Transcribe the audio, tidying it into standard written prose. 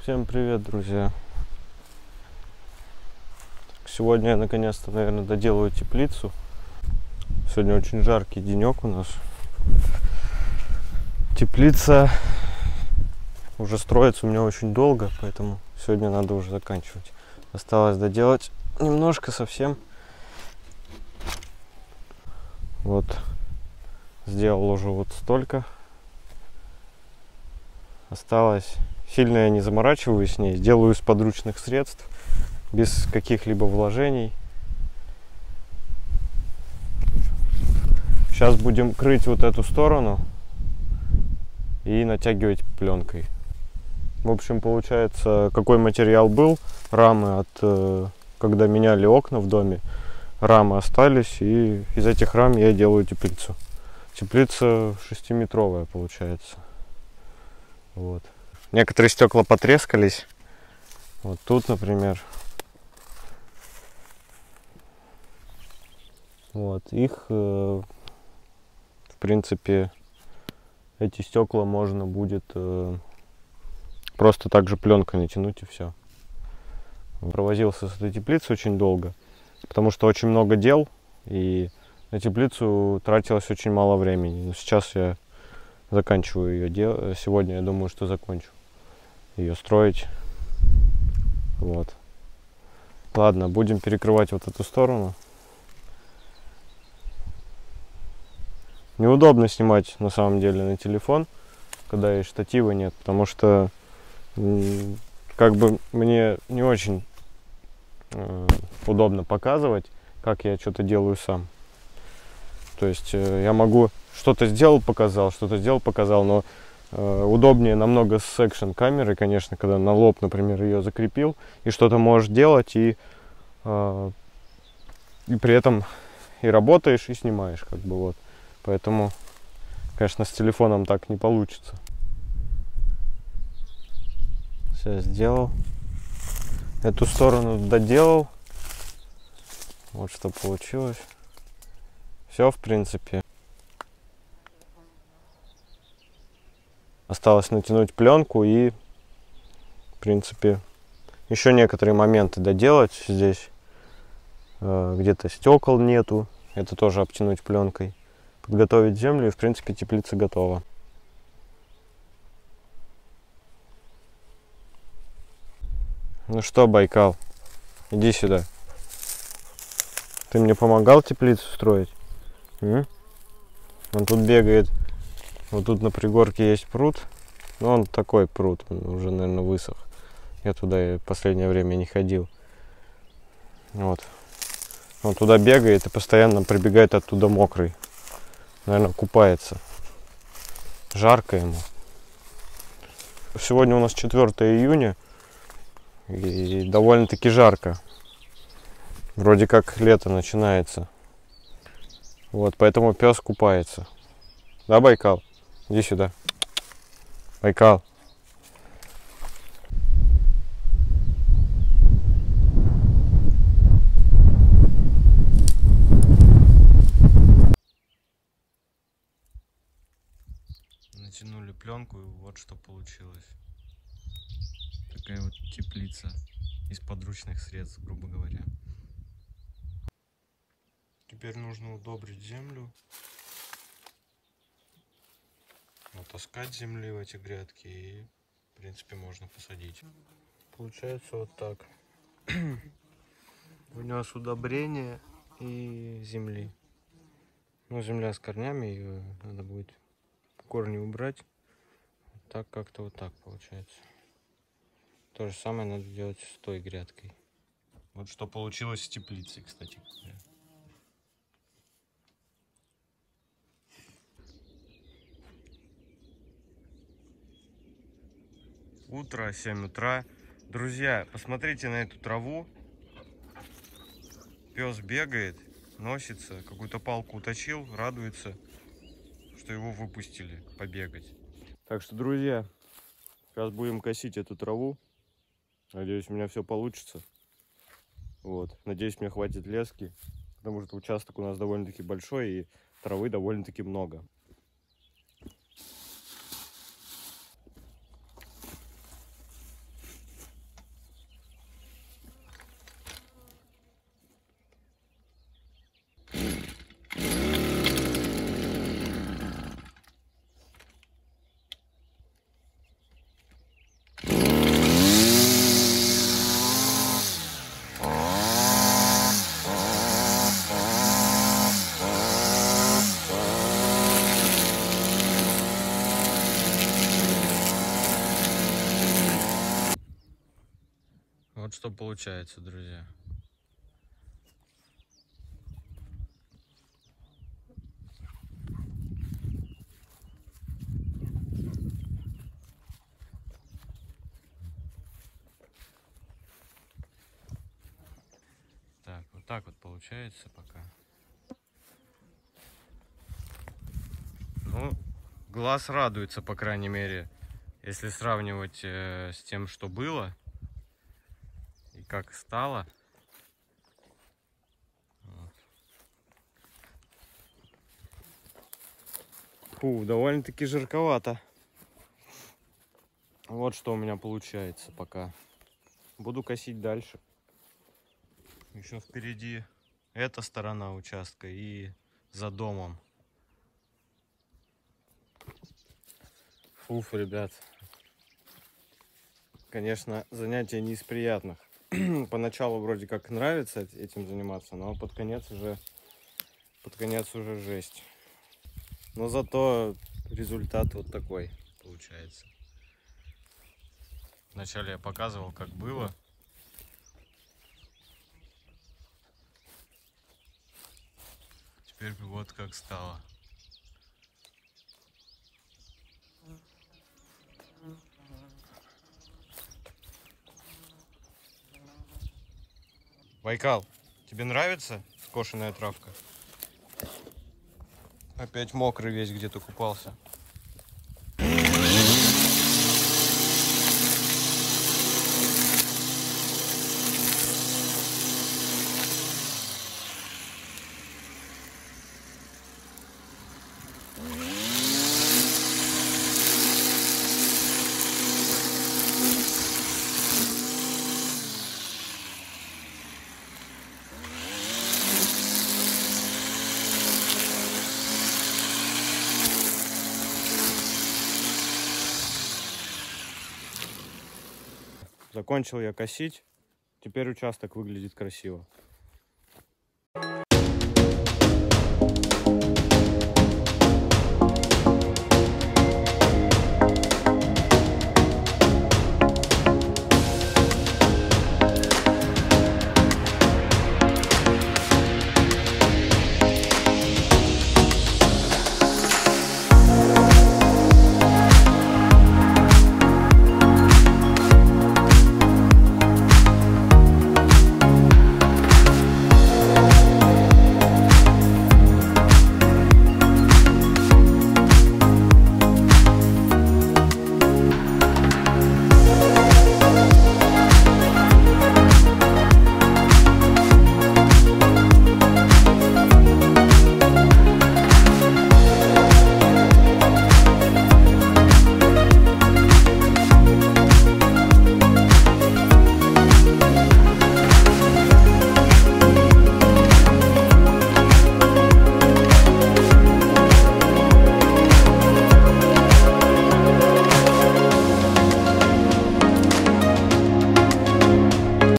Всем привет, друзья! Сегодня я наконец-то, наверное, доделаю теплицу. Сегодня очень жаркий денек у нас. Теплица уже строится у меня очень долго, поэтому сегодня надо уже заканчивать. Осталось доделать немножко совсем. Вот, сделал уже вот столько. Осталось. Сильно я не заморачиваюсь с ней, делаю из подручных средств, без каких-либо вложений. Сейчас будем крыть вот эту сторону и натягивать пленкой. В общем, получается, какой материал был, рамы от, когда меняли окна в доме, рамы остались, и из этих рам я делаю теплицу. Теплица 6-метровая получается. Вот. Некоторые стекла потрескались. Вот тут, например. Вот их, в принципе, эти стекла можно будет просто так же пленкой натянуть и все. Провозился с этой теплицей очень долго, потому что очень много дел, и на теплицу тратилось очень мало времени. Но сейчас я заканчиваю ее. Сегодня я думаю, что закончу ее строить. Вот. Ладно, будем перекрывать вот эту сторону. Неудобно снимать на самом деле на телефон, когда и штатива нет, потому что как бы мне не очень удобно показывать, как я что-то делаю сам. То есть я могу что-то сделал, показал, но удобнее намного с экшн камерой, конечно, когда на лоб, например, ее закрепил, и что-то можешь делать, и при этом и работаешь, и снимаешь, как бы вот. Поэтому, конечно, с телефоном так не получится. Все сделал. Эту сторону доделал. Вот что получилось. Все, в принципе. Осталось натянуть пленку и, в принципе, еще некоторые моменты доделать здесь. Где-то стекол нету. Это тоже обтянуть пленкой. Подготовить землю, и, в принципе, теплица готова. Ну что, Байкал, иди сюда. Ты мне помогал теплицу строить? Он тут бегает. Вот тут на пригорке есть пруд. Но он такой пруд, он уже, наверное, высох. Я туда в последнее время не ходил. Вот. Он туда бегает и постоянно прибегает оттуда мокрый. Наверное, купается. Жарко ему. Сегодня у нас 4 июня. И довольно-таки жарко. Вроде как лето начинается. Вот, поэтому пес купается. Да, Байкал? Иди сюда. Байкал. Натянули пленку, и вот что получилось. Такая вот теплица из подручных средств, грубо говоря. Теперь нужно удобрить землю, натаскать земли в эти грядки, и, в принципе, можно посадить. Получается вот так. Внес удобрение и земли. Ну, земля с корнями, ее надо будет корни убрать. Так как-то вот так получается. То же самое надо делать с той грядкой. Вот что получилось с теплицей, кстати. Утро, 7 утра. Друзья, посмотрите на эту траву. Пес бегает, носится, какую-то палку уточил, радуется, что его выпустили побегать. Так что, друзья, сейчас будем косить эту траву. Надеюсь, у меня все получится. Вот. Надеюсь, мне хватит лески, потому что участок у нас довольно-таки большой и травы довольно-таки много. Вот что получается, друзья. Так, вот так вот получается пока. Ну, глаз радуется, по крайней мере, если сравнивать с тем, что было и как стало. Вот. Фу, довольно-таки жарковато. Вот что у меня получается пока. Буду косить дальше. Еще впереди эта сторона участка и за домом. Фуф, ребят. Конечно, занятие не из приятных. Поначалу вроде как нравится этим заниматься, но под конец уже жесть. Но зато результат вот такой получается. Вначале я показывал, как было. Теперь вот как стало. Байкал, тебе нравится скошенная травка? Опять мокрый весь, где-то купался. Закончил я косить. Теперь участок выглядит красиво.